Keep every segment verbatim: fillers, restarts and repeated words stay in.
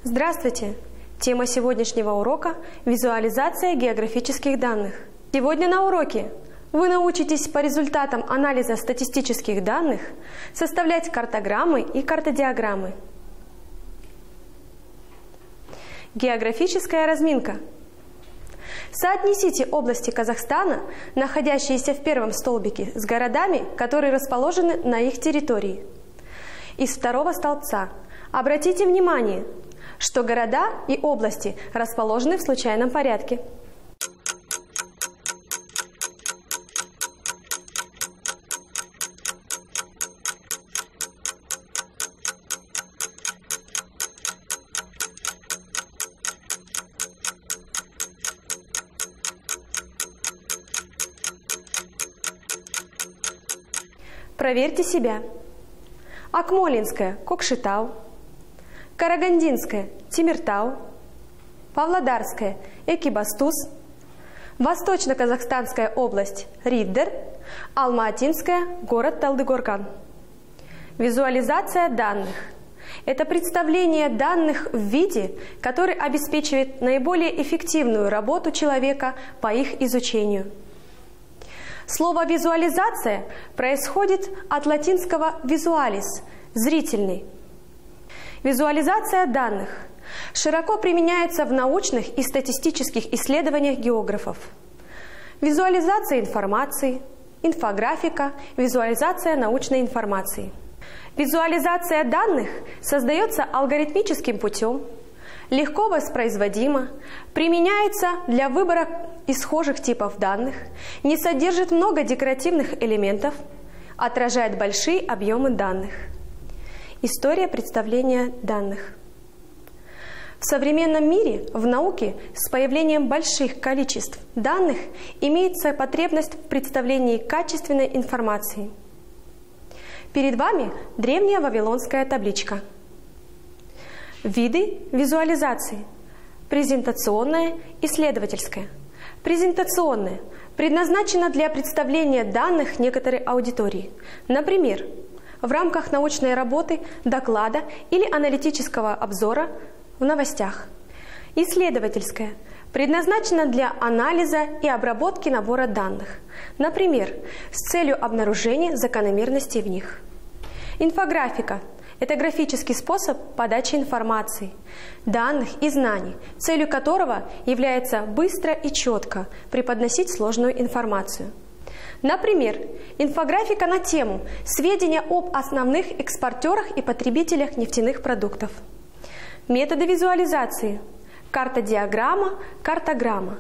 Здравствуйте! Тема сегодняшнего урока – визуализация географических данных. Сегодня на уроке вы научитесь по результатам анализа статистических данных составлять картограммы и картодиаграммы. Географическая разминка. Соотнесите области Казахстана, находящиеся в первом столбике, с городами, которые расположены на их территории. Из второго столбца обратите внимание, что города и области расположены в случайном порядке. Проверьте себя. Акмолинская – Кокшетау, Карагандинская – Темиртау, Павлодарская – Экибастуз, Восточно-Казахстанская область – Риддер, Алма-Атинская – город Талдыкорган. Визуализация данных – это представление данных в виде, который обеспечивает наиболее эффективную работу человека по их изучению. Слово «визуализация» происходит от латинского «visualis» – «зрительный». Визуализация данных широко применяется в научных и статистических исследованиях географов. Визуализация информации, инфографика, визуализация научной информации. Визуализация данных создается алгоритмическим путем, легко воспроизводима, применяется для выбора из схожих типов данных, не содержит много декоративных элементов, отражает большие объемы данных. История представления данных. В современном мире, в науке, с появлением больших количеств данных имеется потребность в представлении качественной информации. Перед вами древняя вавилонская табличка. Виды визуализации. Презентационная, исследовательская. Презентационная предназначена для представления данных некоторой аудитории. Например, в рамках научной работы, доклада или аналитического обзора в новостях. Исследовательская предназначена для анализа и обработки набора данных. Например, с целью обнаружения закономерностей в них. Инфографика – это графический способ подачи информации, данных и знаний, целью которого является быстро и четко преподносить сложную информацию. Например, инфографика на тему «Сведения об основных экспортерах и потребителях нефтяных продуктов». Методы визуализации. Картодиаграмма, картограмма.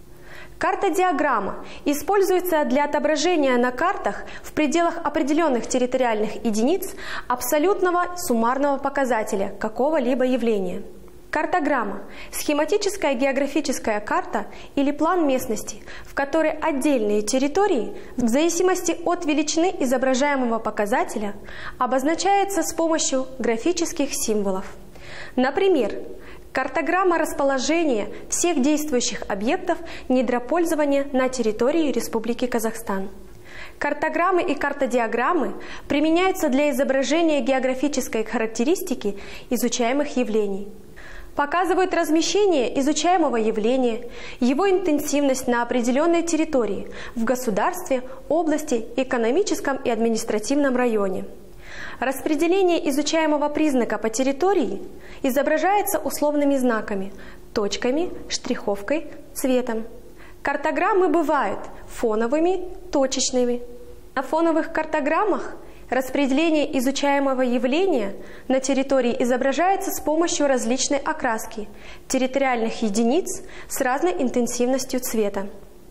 Картодиаграмма используется для отображения на картах в пределах определенных территориальных единиц абсолютного суммарного показателя какого-либо явления. Картограмма – схематическая географическая карта или план местности, в которой отдельные территории, в зависимости от величины изображаемого показателя, обозначаются с помощью графических символов. Например, картограмма расположения всех действующих объектов недропользования на территории Республики Казахстан. Картограммы и картодиаграммы применяются для изображения географической характеристики изучаемых явлений. Показывают размещение изучаемого явления, его интенсивность на определенной территории, в государстве, области, экономическом и административном районе. Распределение изучаемого признака по территории изображается условными знаками, точками, штриховкой, цветом. Картограммы бывают фоновыми, точечными. На фоновых картограммах распределение изучаемого явления на территории изображается с помощью различной окраски, территориальных единиц с разной интенсивностью цвета.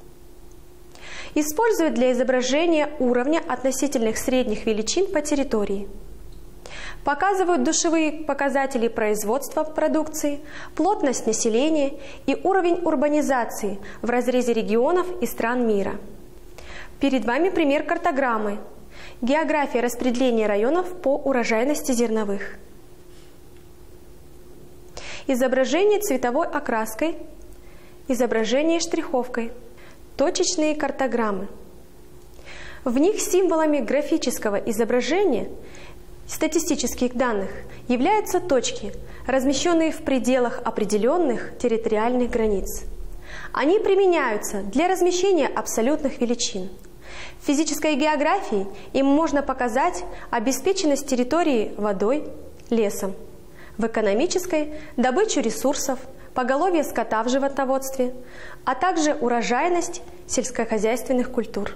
Используют для изображения уровня относительных средних величин по территории. Показывают душевые показатели производства продукции, плотность населения и уровень урбанизации в разрезе регионов и стран мира. Перед вами пример картограммы. География распределения районов по урожайности зерновых. Изображение цветовой окраской, изображение штриховкой. Точечные картограммы. В них символами графического изображения статистических данных являются точки, размещенные в пределах определенных территориальных границ. Они применяются для размещения абсолютных величин. В физической географии им можно показать обеспеченность территории водой, лесом. В экономической – добычу ресурсов, поголовье скота в животноводстве, а также урожайность сельскохозяйственных культур.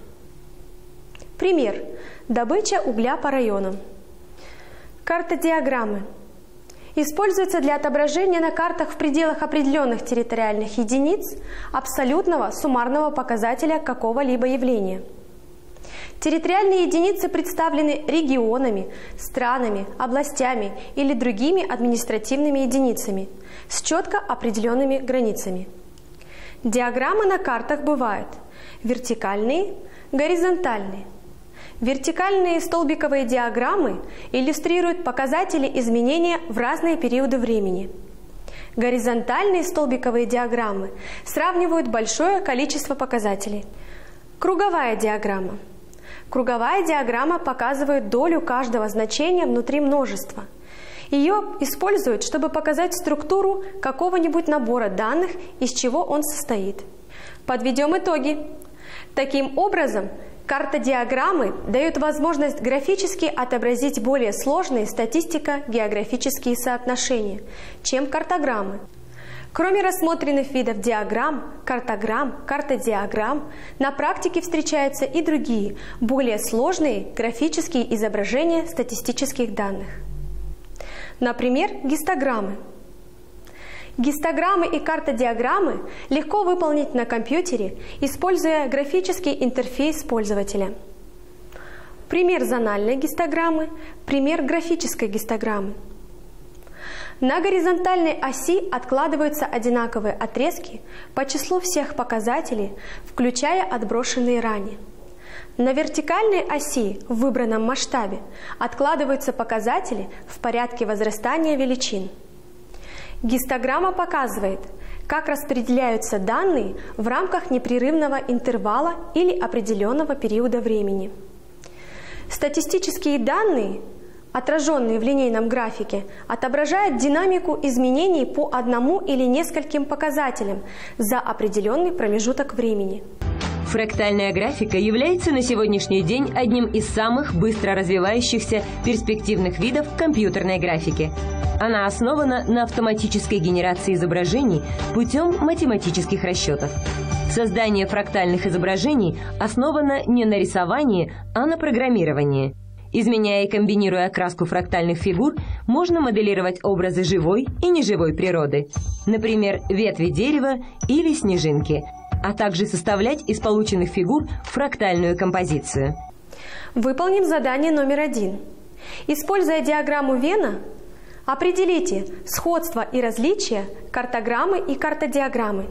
Пример. Добыча угля по районам. Картодиаграммы. Используются для отображения на картах в пределах определенных территориальных единиц абсолютного суммарного показателя какого-либо явления. Территориальные единицы представлены регионами, странами, областями или другими административными единицами с четко определенными границами. Диаграммы на картах бывают вертикальные, горизонтальные. Вертикальные столбиковые диаграммы иллюстрируют показатели изменения в разные периоды времени. Горизонтальные столбиковые диаграммы сравнивают большое количество показателей. Круговая диаграмма. Круговая диаграмма показывает долю каждого значения внутри множества. Ее используют, чтобы показать структуру какого-нибудь набора данных, из чего он состоит. Подведем итоги. Таким образом, картодиаграммы дают возможность графически отобразить более сложные статистико-географические соотношения, чем картограммы. Кроме рассмотренных видов диаграмм, картограмм, картодиаграмм, на практике встречаются и другие, более сложные графические изображения статистических данных. Например, гистограммы. Гистограммы и картодиаграммы легко выполнить на компьютере, используя графический интерфейс пользователя. Пример зональной гистограммы, пример графической гистограммы. На горизонтальной оси откладываются одинаковые отрезки по числу всех показателей, включая отброшенные ранее. На вертикальной оси в выбранном масштабе откладываются показатели в порядке возрастания величин. Гистограмма показывает, как распределяются данные в рамках непрерывного интервала или определенного периода времени. Статистические данные, отраженные в линейном графике, отображают динамику изменений по одному или нескольким показателям за определенный промежуток времени. Фрактальная графика является на сегодняшний день одним из самых быстро развивающихся перспективных видов компьютерной графики. Она основана на автоматической генерации изображений путем математических расчетов. Создание фрактальных изображений основано не на рисовании, а на программировании. Изменяя и комбинируя окраску фрактальных фигур, можно моделировать образы живой и неживой природы, например, ветви дерева или снежинки, а также составлять из полученных фигур фрактальную композицию. Выполним задание номер один. Используя диаграмму Вена, определите сходство и различия картограммы и картодиаграммы.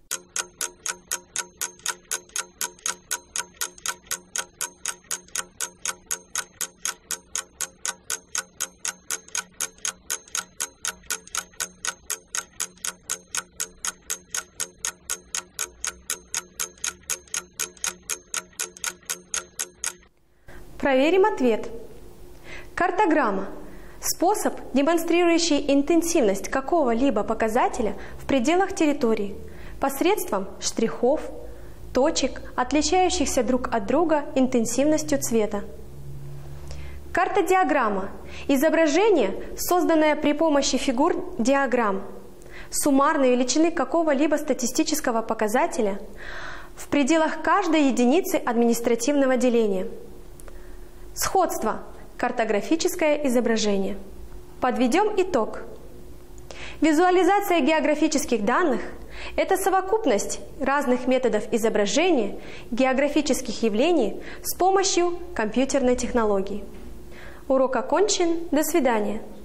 Проверим ответ. Картограмма – способ, демонстрирующий интенсивность какого-либо показателя в пределах территории посредством штрихов, точек, отличающихся друг от друга интенсивностью цвета. Картодиаграмма – изображение, созданное при помощи фигур диаграмм, суммарной величины какого-либо статистического показателя в пределах каждой единицы административного деления. Сходство – картографическое изображение. Подведем итог. Визуализация географических данных – это совокупность разных методов изображения географических явлений с помощью компьютерной технологии. Урок окончен. До свидания.